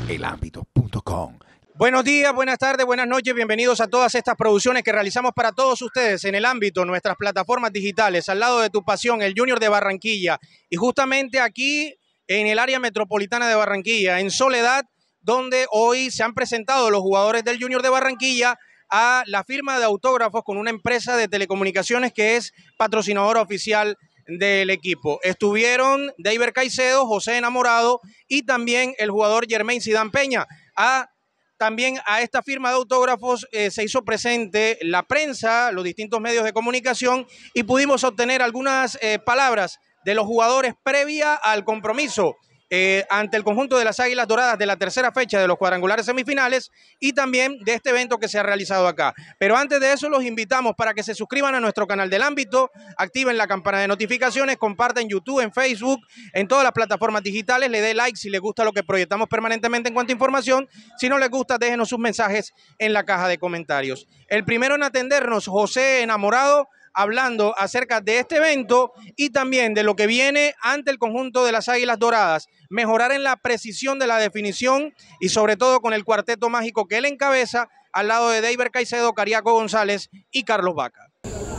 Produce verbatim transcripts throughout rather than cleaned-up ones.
el ámbito punto com. Buenos días, buenas tardes, buenas noches, bienvenidos a todas estas producciones que realizamos para todos ustedes en el ámbito, nuestras plataformas digitales, al lado de tu pasión, el Junior de Barranquilla. Y justamente aquí en el área metropolitana de Barranquilla, en Soledad, donde hoy se han presentado los jugadores del Junior de Barranquilla a la firma de autógrafos con una empresa de telecomunicaciones que es patrocinadora oficial del equipo. Estuvieron David Caicedo, José Enamorado y también el jugador Jermaine Zidane Peña. A También a esta firma de autógrafos eh, se hizo presente la prensa, los distintos medios de comunicación y pudimos obtener algunas eh, palabras de los jugadores previa al compromiso eh, ante el conjunto de las Águilas Doradas de la tercera fecha de los cuadrangulares semifinales y también de este evento que se ha realizado acá. Pero antes de eso los invitamos para que se suscriban a nuestro canal del ámbito, activen la campana de notificaciones, compartan en YouTube, en Facebook, en todas las plataformas digitales, le dé like si les gusta lo que proyectamos permanentemente en cuanto a información. Si no les gusta, déjenos sus mensajes en la caja de comentarios. El primero en atendernos, José Enamorado, hablando acerca de este evento y también de lo que viene ante el conjunto de las Águilas Doradas, mejorar en la precisión de la definición y sobre todo con el cuarteto mágico que él encabeza al lado de David Caicedo, Cariaco González y Carlos Vaca.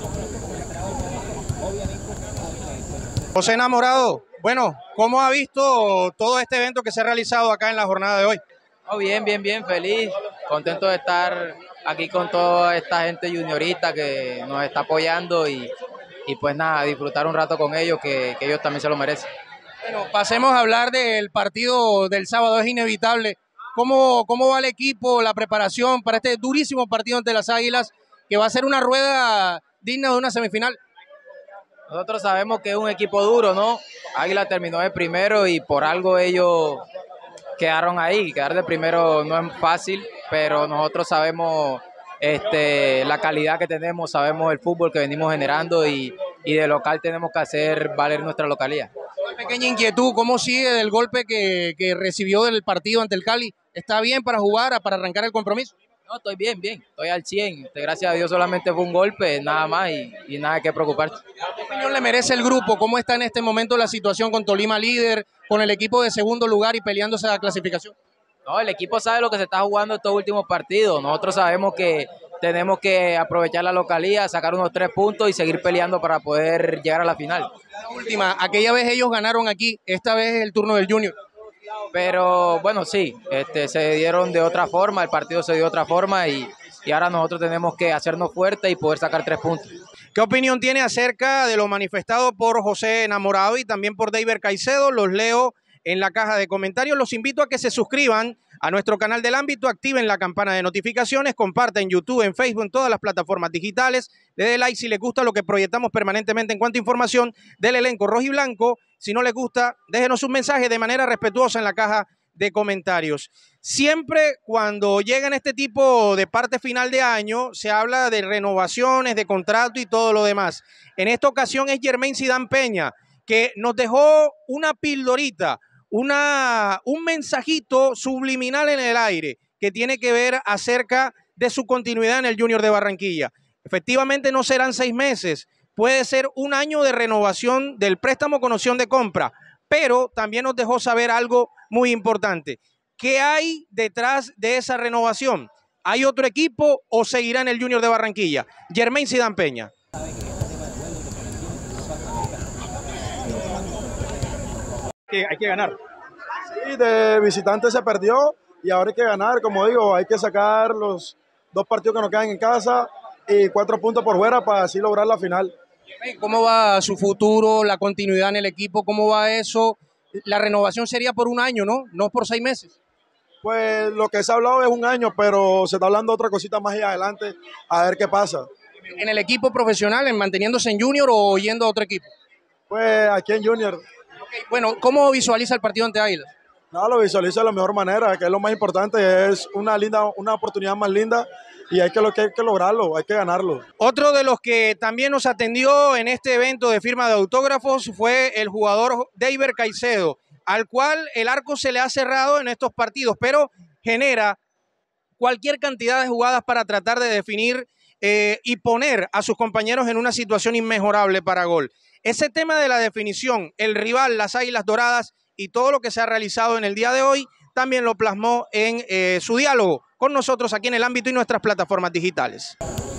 José Enamorado, bueno, ¿cómo ha visto todo este evento que se ha realizado acá en la jornada de hoy? Oh, bien, bien, bien, feliz, contento de estar aquí con toda esta gente juniorista que nos está apoyando y, y pues nada, disfrutar un rato con ellos, que, que ellos también se lo merecen. Bueno, pasemos a hablar del partido del sábado, es inevitable. ¿Cómo, cómo va el equipo, la preparación para este durísimo partido ante las Águilas, que va a ser una rueda digna de una semifinal? Nosotros sabemos que es un equipo duro, ¿no? Águila terminó de primero y por algo ellos quedaron ahí. Quedar de primero no es fácil, pero nosotros sabemos este, la calidad que tenemos, sabemos el fútbol que venimos generando y, y de local tenemos que hacer valer nuestra localidad. Una pequeña inquietud, ¿cómo sigue del golpe que, que recibió del partido ante el Cali? ¿Está bien para jugar, para arrancar el compromiso? No, estoy bien, bien, estoy al cien. Gracias a Dios solamente fue un golpe, nada más y, y nada que preocuparse. ¿Qué opinión le merece el grupo? ¿Cómo está en este momento la situación con Tolima líder, con el equipo de segundo lugar y peleándose a la clasificación? No, el equipo sabe lo que se está jugando estos últimos partidos. Nosotros sabemos que tenemos que aprovechar la localía, sacar unos tres puntos y seguir peleando para poder llegar a la final. La última, aquella vez ellos ganaron aquí, esta vez es el turno del Junior. Pero bueno, sí, este, se dieron de otra forma, el partido se dio de otra forma y, y ahora nosotros tenemos que hacernos fuertes y poder sacar tres puntos. ¿Qué opinión tiene acerca de lo manifestado por José Enamorado y también por David Caicedo? Los leo en la caja de comentarios. Los invito a que se suscriban a nuestro canal del ámbito, activen la campana de notificaciones, compartan en YouTube, en Facebook, en todas las plataformas digitales, le dé like si les gusta lo que proyectamos permanentemente en cuanto a información del elenco rojo y blanco. Si no les gusta, déjenos un mensaje de manera respetuosa en la caja de comentarios. Siempre cuando llegan este tipo de parte final de año, se habla de renovaciones, de contrato y todo lo demás. En esta ocasión es Jermaine Zidane Peña, que nos dejó una pildorita, Una, un mensajito subliminal en el aire que tiene que ver acerca de su continuidad en el Junior de Barranquilla. Efectivamente no serán seis meses, puede ser un año de renovación del préstamo con opción de compra, pero también nos dejó saber algo muy importante. ¿Qué hay detrás de esa renovación? ¿Hay otro equipo o seguirá en el Junior de Barranquilla? Jermaine Zidane Peña. Que hay que ganar. Sí, de visitante se perdió y ahora hay que ganar, como digo, hay que sacar los dos partidos que nos quedan en casa y cuatro puntos por fuera para así lograr la final. ¿Cómo va su futuro, la continuidad en el equipo? ¿Cómo va eso? La renovación sería por un año, ¿no? No por seis meses. Pues lo que se ha hablado es un año, pero se está hablando otra cosita más allá adelante, a ver qué pasa. ¿En el equipo profesional, en manteniéndose en Junior o yendo a otro equipo? Pues aquí en Junior. Okay, bueno, ¿cómo visualiza el partido ante Águilas? No, lo visualiza de la mejor manera, que es lo más importante, es una linda, una oportunidad más linda y hay que, lo que, hay que lograrlo, hay que ganarlo. Otro de los que también nos atendió en este evento de firma de autógrafos fue el jugador David Caicedo, al cual el arco se le ha cerrado en estos partidos, pero genera cualquier cantidad de jugadas para tratar de definir eh, y poner a sus compañeros en una situación inmejorable para gol. Ese tema de la definición, el rival, las Águilas Doradas y todo lo que se ha realizado en el día de hoy, también lo plasmó en eh, su diálogo con nosotros aquí en el ámbito y nuestras plataformas digitales.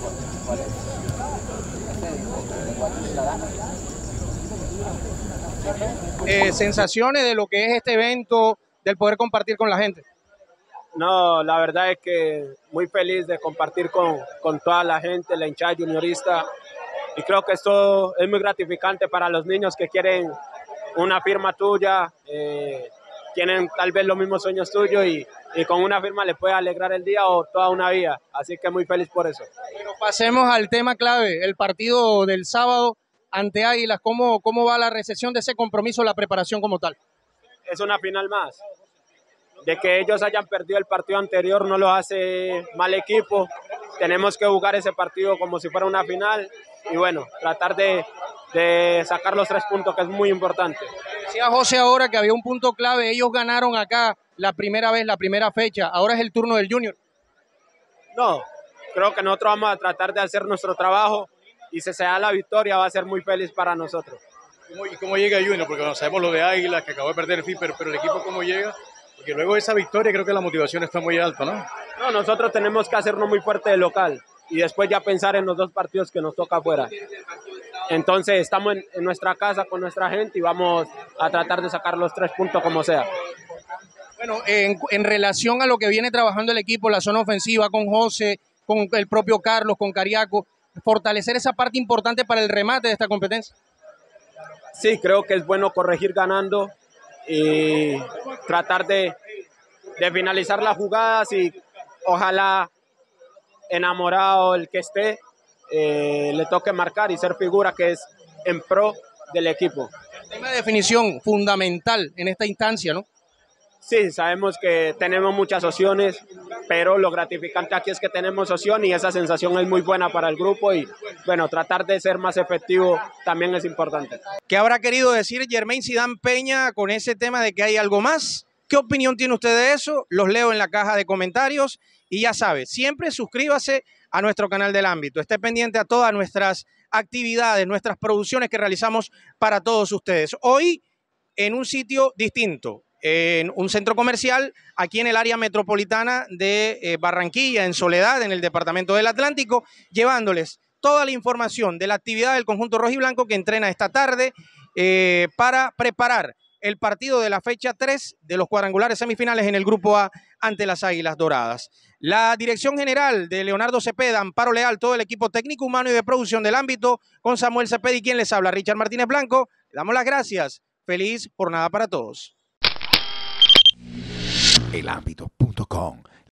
Eh, sensaciones de lo que es este evento, del poder compartir con la gente. No, la verdad es que muy feliz de compartir con, con toda la gente, la hinchada juniorista, y creo que esto es muy gratificante para los niños que quieren una firma tuya, eh, tienen tal vez los mismos sueños tuyos y, y con una firma le puede alegrar el día o toda una vida, así que muy feliz por eso. Bueno, pasemos al tema clave, el partido del sábado ante Águilas. ¿Cómo, cómo va la recepción de ese compromiso, la preparación como tal? Es una final más. De que ellos hayan perdido el partido anterior no lo hace mal equipo. Tenemos que jugar ese partido como si fuera una final y bueno, tratar de, de sacar los tres puntos, que es muy importante. Decía José ahora que había un punto clave, ellos ganaron acá la primera vez, la primera fecha, ahora es el turno del Junior. No, creo que nosotros vamos a tratar de hacer nuestro trabajo y si se da la victoria va a ser muy feliz para nosotros. ¿Y cómo llega Junior? Porque bueno, sabemos lo de Águilas, que acabó de perder el fin, pero, pero el equipo cómo llega, porque luego de esa victoria creo que la motivación está muy alta, ¿no? No, nosotros tenemos que hacernos muy fuerte de local y después ya pensar en los dos partidos que nos toca afuera. Entonces estamos en, en nuestra casa con nuestra gente y vamos a tratar de sacar los tres puntos como sea. Bueno, en, en relación a lo que viene trabajando el equipo, la zona ofensiva con José, con el propio Carlos, con Cariaco, fortalecer esa parte importante para el remate de esta competencia. Sí, creo que es bueno corregir ganando y tratar de, de finalizar las jugadas y ojalá enamorado el que esté eh, le toque marcar y ser figura, que es en pro del equipo. El tema de definición fundamental en esta instancia, ¿no? Sí, sabemos que tenemos muchas opciones, pero lo gratificante aquí es que tenemos opción y esa sensación es muy buena para el grupo y bueno, tratar de ser más efectivo también es importante. ¿Qué habrá querido decir Jermain Zidane Peña con ese tema de que hay algo más? ¿Qué opinión tiene usted de eso? Los leo en la caja de comentarios y ya sabe, siempre suscríbase a nuestro canal del ámbito, esté pendiente a todas nuestras actividades, nuestras producciones que realizamos para todos ustedes. Hoy en un sitio distinto, en un centro comercial aquí en el área metropolitana de eh, Barranquilla, en Soledad, en el departamento del Atlántico, llevándoles toda la información de la actividad del conjunto rojiblanco que entrena esta tarde eh, para preparar el partido de la fecha tres de los cuadrangulares semifinales en el Grupo A ante las Águilas Doradas. La dirección general de Leonardo Cepeda, Amparo Leal, todo el equipo técnico, humano y de producción del ámbito, con Samuel Cepeda y quien les habla, Richard Martínez Blanco, le damos las gracias. Feliz jornada para todos. el ámbito punto com